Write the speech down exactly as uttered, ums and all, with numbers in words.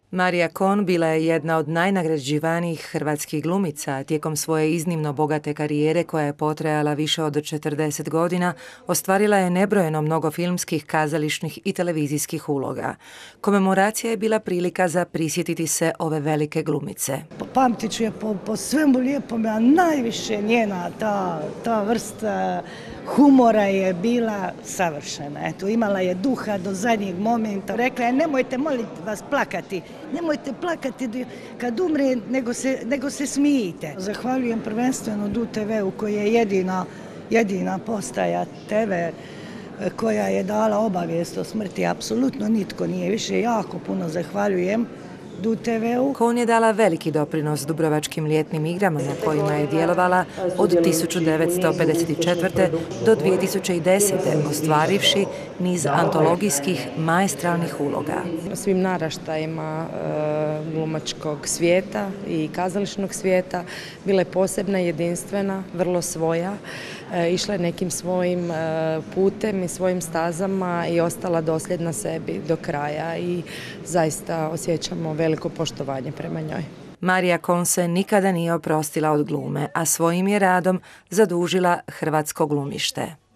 Marija Kon bila je jedna od najnagrađivanijih hrvatskih glumica. Tijekom svoje iznimno bogate karijere, koja je potrajala više od četrdeset godina, ostvarila je nebrojeno mnogo filmskih, kazališnih i televizijskih uloga. Komemoracija je bila prilika za prisjetiti se ove velike glumice. Pamtit ću je po, po svemu lijepom, a najviše njena ta, ta vrsta humora je bila savršena. Eto, imala je duha do zadnjeg momenta. Rekla je, nemojte, molim vas, plakati. Nemojte plakati kad umre, nego se, nego se smijite. Zahvaljujem prvenstveno D U T V-u koji je jedina, jedina postaja te ve koja je dala obavijest o smrti. Apsolutno nitko nije više. Jako puno zahvaljujem D U T V-u. Kon je dala veliki doprinos Dubrovačkim ljetnim igrama na kojima je djelovala od tisuću devetsto pedeset četvrte. do dvije tisuće desete. ostvarivši niz antologijskih maestralnih uloga. Svim naraštajima glumačkog svijeta i kazališnog svijeta bila je posebna, jedinstvena, vrlo svoja. Išla je nekim svojim putem i svojim stazama i ostala dosljedna sebi do kraja i zaista osjećamo veliko poštovanje prema njoj. Marija Kon se nikada nije oprostila od glume, a svojim je radom zadužila hrvatsko glumište.